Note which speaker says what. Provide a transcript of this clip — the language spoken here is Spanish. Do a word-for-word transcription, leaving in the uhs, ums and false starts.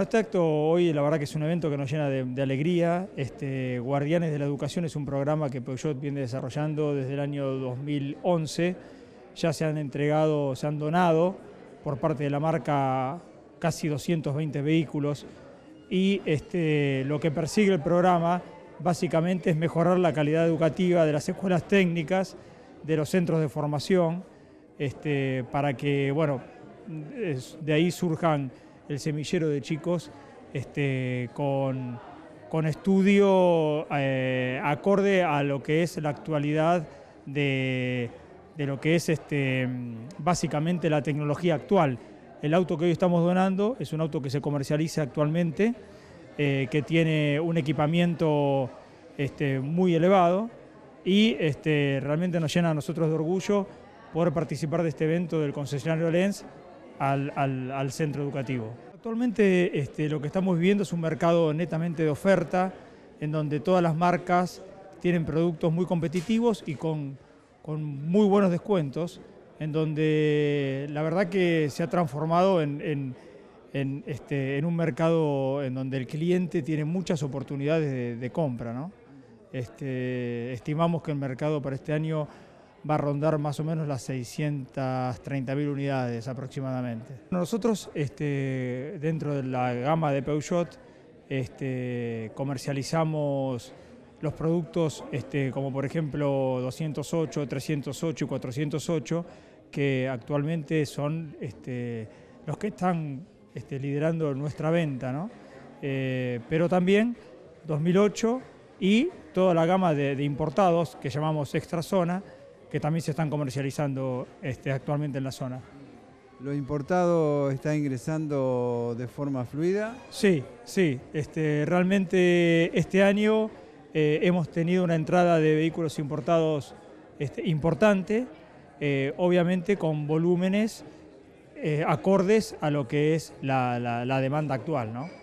Speaker 1: Este acto hoy la verdad que es un evento que nos llena de, de alegría. Este, Guardianes de la Educación es un programa que Peugeot viene desarrollando desde el año dos mil once. Ya se han entregado, se han donado por parte de la marca casi doscientos veinte vehículos y este, lo que persigue el programa básicamente es mejorar la calidad educativa de las escuelas técnicas, de los centros de formación, este, para que bueno, de ahí surjan el semillero de chicos este, con, con estudio eh, acorde a lo que es la actualidad de, de lo que es este, básicamente la tecnología actual. El auto que hoy estamos donando es un auto que se comercializa actualmente, eh, que tiene un equipamiento este, muy elevado y este, realmente nos llena a nosotros de orgullo poder participar de este evento del concesionario Lenz al, al, al centro educativo. Actualmente este, lo que estamos viviendo es un mercado netamente de oferta, en donde todas las marcas tienen productos muy competitivos y con, con muy buenos descuentos, en donde la verdad que se ha transformado en, en, en, este, en un mercado en donde el cliente tiene muchas oportunidades de, de compra, ¿no? Este, estimamos que el mercado para este año va a rondar más o menos las seiscientas treinta mil unidades aproximadamente. Nosotros, este, dentro de la gama de Peugeot, este, comercializamos los productos este, como por ejemplo doscientos ocho, trescientos ocho y cuatrocientos ocho, que actualmente son este, los que están este, liderando nuestra venta, ¿no? Eh, pero también dos mil ocho y toda la gama de, de importados que llamamos Extra Zona, que también se están comercializando este, actualmente en la zona.
Speaker 2: ¿Lo importado está ingresando de forma fluida?
Speaker 1: Sí, sí. Este, realmente este año eh, hemos tenido una entrada de vehículos importados este, importante, eh, obviamente con volúmenes eh, acordes a lo que es la, la, la demanda actual, ¿no?